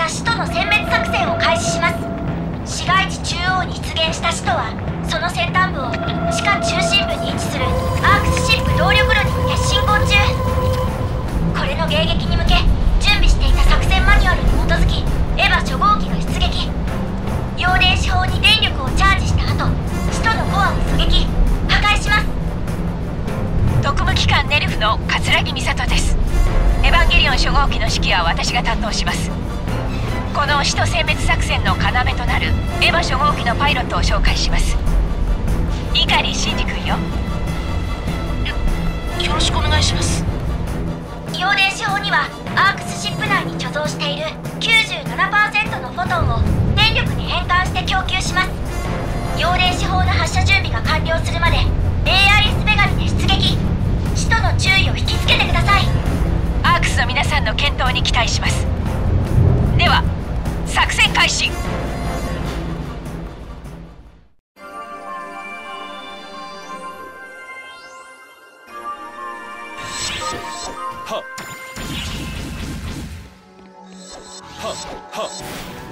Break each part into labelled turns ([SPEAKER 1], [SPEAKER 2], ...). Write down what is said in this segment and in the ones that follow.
[SPEAKER 1] 使徒の殲滅作戦を開始します。市街地中央に出現した使徒はその先端部を地下中心部に位置するアークスシップ動力炉に向け進行中。これの迎撃に向け準備していた作戦マニュアルに基づきエヴァ初号機が出撃。陽電子砲に電力をチャージした後、使徒のコアを狙撃破壊します。
[SPEAKER 2] 特務機関ネルフの桂木美里です。エヴァンゲリオン初号機の指揮は私が担当します。この使徒殲滅作戦の要となるエヴァ初号機のパイロットを紹介します。碇シンジ君よ。
[SPEAKER 3] よろしくお願いします。
[SPEAKER 1] 陽電子砲にはアークスシップ内に貯蔵している 97% のフォトンを電力に変換して供給します。陽電子砲の発射準備が完了するまで AIS メガネで出撃。使徒の注意を引きつけてください。
[SPEAKER 2] アークスの皆さんの健闘に期待します。では作戦開始。
[SPEAKER 4] はっはっはっ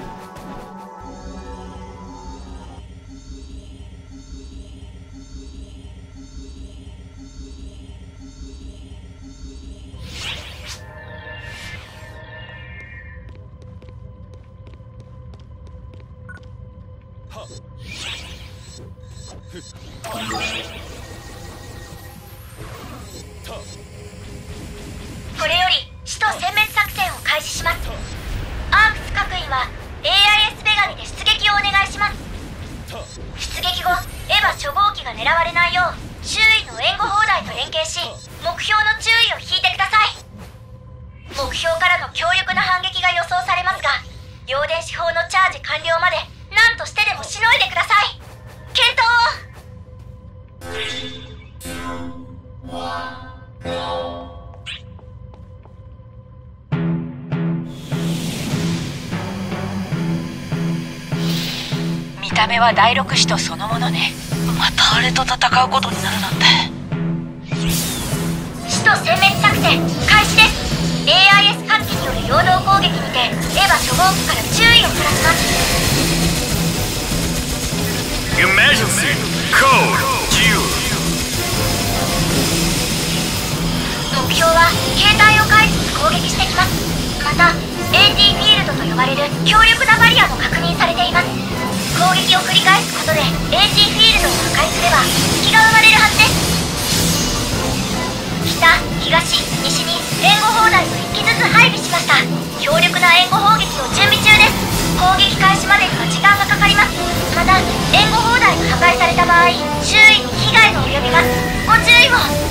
[SPEAKER 1] これより使徒殲滅作戦を開始します。アークス各員は AIS メガネで出撃をお願いします。出撃後エヴァ初号機が狙われないよう周囲の援護砲台と連携し目標の注意を引いてください。目標からの強力な反撃が予想されますが、陽電子砲のチャージ完了まで何としてでもしのいでください。検討を。
[SPEAKER 2] 見た目は第六使徒そのものね。
[SPEAKER 3] またあれと戦うことになるなんて。
[SPEAKER 1] 使徒殲滅作戦開始です。 AIS 各機による陽動攻撃にてエヴァ初号機から注意を払します。
[SPEAKER 4] Emergency Code 10。
[SPEAKER 1] 目標は携帯を介して攻撃してきます。また AT フィールドと呼ばれる強力なバリアも確認されています。攻撃を繰り返すことで AT フィールドを破壊すれば隙が生まれるはずです。北、東、西に援護砲台を1機ずつ配備しました。強力な援護砲撃を準備中です。攻撃開始までには時間がかかります。また援護砲台が破壊された場合周囲に被害が及びます。ご注意を。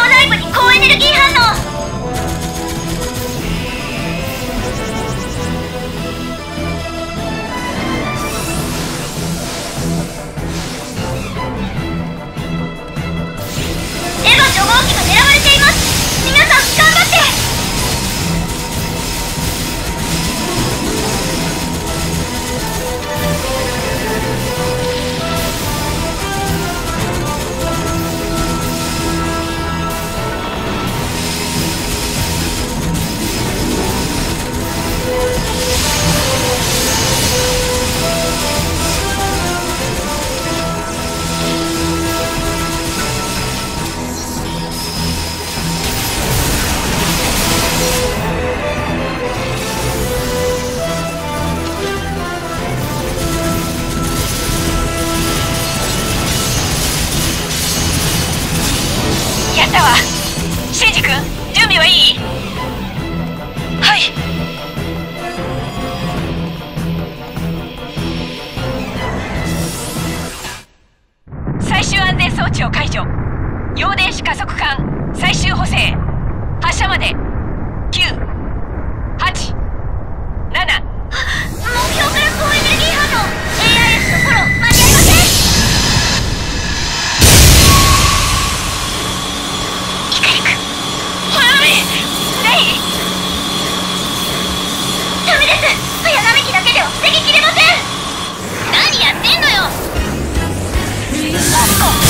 [SPEAKER 1] 場内部に高エネルギー反応。エヴァ初号機が狙われています。皆さん頑張って。
[SPEAKER 2] やったわ。シンジ君、準備はいい？
[SPEAKER 3] はい。
[SPEAKER 2] 最終安全装置を解除。陽電子加速管最終補正発射まで9、8、7。
[SPEAKER 1] 目標から高エネルギー反応。 AIS のフォロー間に合いません。ダメです。早並木だけでは防ぎきれません。何やってんのよ。
[SPEAKER 2] マリコ